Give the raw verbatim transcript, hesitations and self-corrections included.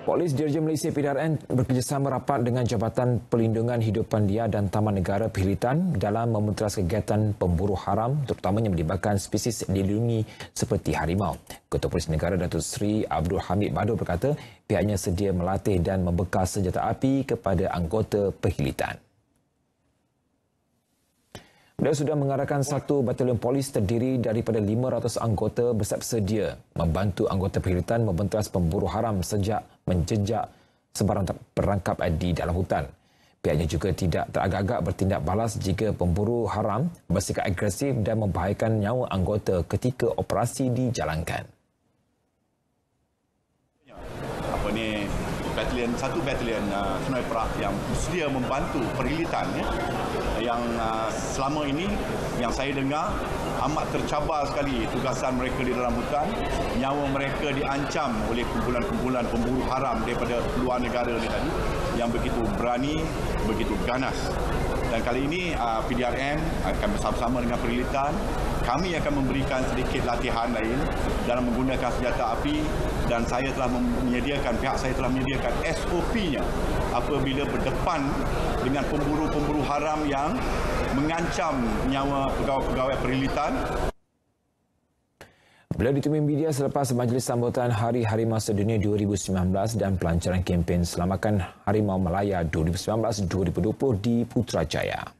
Polis Diraja Malaysia P D R N bekerjasama rapat dengan Jabatan Perlindungan Hidupan Liar dan Taman Negara Perhilitan dalam memuteras kegiatan pemburu haram terutamanya melibatkan spesies dilindungi seperti harimau. Ketua Polis Negara Datuk Seri Abdul Hamid Badur berkata pihaknya sedia melatih dan membekal senjata api kepada anggota perhilitan. Beliau sudah mengarahkan satu batalion polis terdiri daripada lima ratus anggota bersiap sedia membantu anggota perhilitan membenteras pemburu haram sejak menjejak sebarang perangkap di dalam hutan. Pihaknya juga tidak teragak-agak bertindak balas jika pemburu haram bersikap agresif dan membahayakan nyawa anggota ketika operasi dijalankan. Apa ni batalion satu batalion uh, Sungai Perak yang sedia membantu perhilitan ya, yang uh, selama ini yang saya dengar amat tercabar sekali tugasan mereka di dalam hutan, nyawa mereka diancam oleh kumpulan-kumpulan pemburu haram daripada luar negara ni tadi yang begitu berani, begitu ganas. Dan kali ini uh, P D R M akan bersama-sama dengan perhilitan, kami akan memberikan sedikit latihan lain dalam menggunakan senjata api dan saya telah menyediakan, pihak saya telah menyediakan S O P-nya apabila berdepan dengan pemburu-pemburu haram yang mengancam nyawa pegawai-pegawai perhilitan. Beliau ditemui media selepas majlis sambutan Hari Harimau Sedunia dua ribu sembilan belas dan pelancaran kempen Selamatkan Harimau Malaya dua ribu sembilan belas dua ribu dua puluh di Putrajaya.